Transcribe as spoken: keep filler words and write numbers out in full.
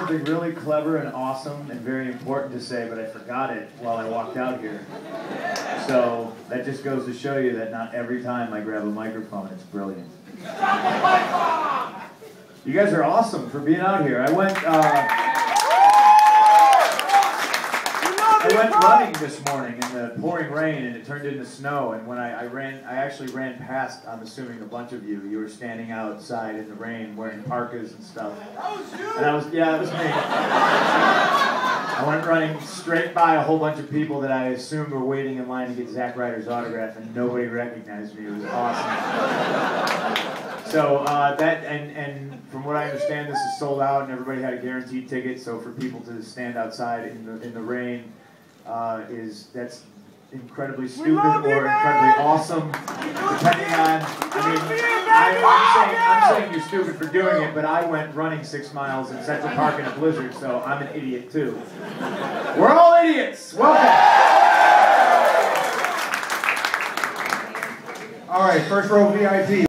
something really clever and awesome and very important to say, but I forgot it while I walked out here. So that just goes to show you that not every time I grab a microphone, it's brilliant. You guys are awesome for being out here. I went, uh, I went running this morning in the pouring rain, and it turned into snow. And when I, I ran, I actually ran past, I'm assuming a bunch of you, you were standing outside in the rain wearing parkas and stuff. That was you? And I was, yeah, it was me. I went running straight by a whole bunch of people that I assumed were waiting in line to get Zack Ryder's autograph, and nobody recognized me. It was awesome. So uh, that, and, and from what I understand, this is sold out, and everybody had a guaranteed ticket. So for people to stand outside in the in the rain, uh, is that's incredibly stupid or incredibly awesome, depending on. I mean, I, I'm saying I'm saying you're stupid for doing it, but I went running six miles in Central Park in a blizzard, so I'm an idiot too. We're all idiots. Welcome. All right, first row V I P.